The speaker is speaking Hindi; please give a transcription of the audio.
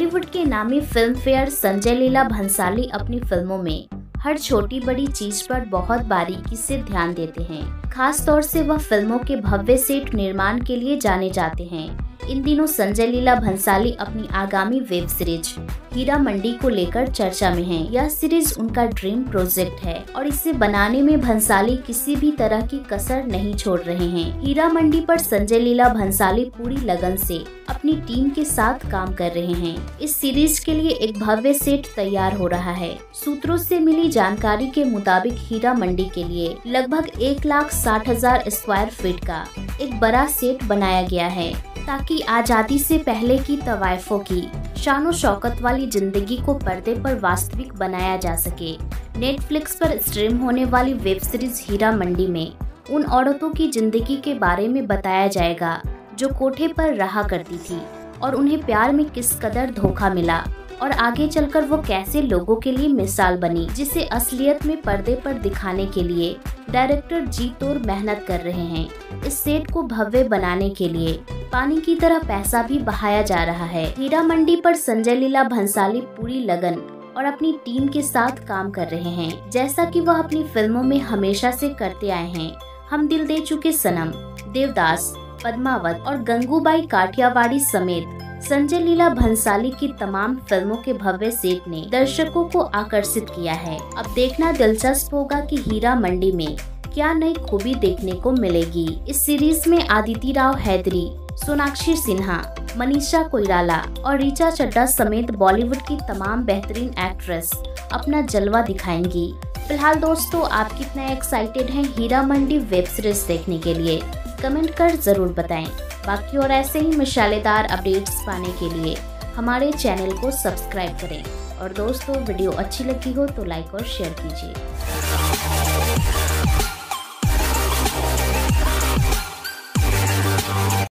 बॉलीवुड के नामी फिल्म फेयर संजय लीला भंसाली अपनी फिल्मों में हर छोटी बड़ी चीज पर बहुत बारीकी से ध्यान देते हैं। खास तौर से वह फिल्मों के भव्य सेट निर्माण के लिए जाने जाते हैं। इन दिनों संजय लीला भंसाली अपनी आगामी वेब सीरीज हीरा मंडी को लेकर चर्चा में हैं। यह सीरीज उनका ड्रीम प्रोजेक्ट है और इसे बनाने में भंसाली किसी भी तरह की कसर नहीं छोड़ रहे हैं। हीरा मंडी पर संजय लीला भंसाली पूरी लगन से अपनी टीम के साथ काम कर रहे हैं। इस सीरीज के लिए एक भव्य सेट तैयार हो रहा है। सूत्रों से मिली जानकारी के मुताबिक हीरा मंडी के लिए लगभग 1,60,000 स्क्वायर फीट का एक बड़ा सेट बनाया गया है ताकि आजादी से पहले की तवाइफों की शानो शौकत वाली जिंदगी को पर्दे पर वास्तविक बनाया जा सके। नेटफ्लिक्स पर स्ट्रीम होने वाली वेब सीरीज हीरा मंडी में उन औरतों की जिंदगी के बारे में बताया जाएगा जो कोठे पर रहा करती थी और उन्हें प्यार में किस कदर धोखा मिला और आगे चलकर वो कैसे लोगों के लिए मिसाल बनी, जिसे असलियत में पर्दे पर दिखाने के लिए डायरेक्टर जी तोड़ मेहनत कर रहे हैं। इस सेट को भव्य बनाने के लिए पानी की तरह पैसा भी बहाया जा रहा है। हीरा मंडी पर संजय लीला भंसाली पूरी लगन और अपनी टीम के साथ काम कर रहे हैं, जैसा कि वह अपनी फिल्मों में हमेशा से करते आए हैं। हम दिल दे चुके सनम, देवदास, पद्मावत और गंगूबाई काठियावाड़ी समेत संजय लीला भंसाली की तमाम फिल्मों के भव्य सेट ने दर्शकों को आकर्षित किया है। अब देखना दिलचस्प होगा कि हीरा मंडी में क्या नई खूबी देखने को मिलेगी। इस सीरीज में आदिति राव हैदरी, सोनाक्षी सिन्हा, मनीषा कोइराला और ऋचा चड्ढा समेत बॉलीवुड की तमाम बेहतरीन एक्ट्रेस अपना जलवा दिखाएंगी। फिलहाल दोस्तों, आप कितना एक्साइटेड हैं हीरा मंडी वेब सीरीज देखने के लिए? कमेंट कर जरूर बताएं। बाकी और ऐसे ही मसालेदार अपडेट्स पाने के लिए हमारे चैनल को सब्सक्राइब करें और दोस्तों, वीडियो अच्छी लगी हो तो लाइक और शेयर कीजिए।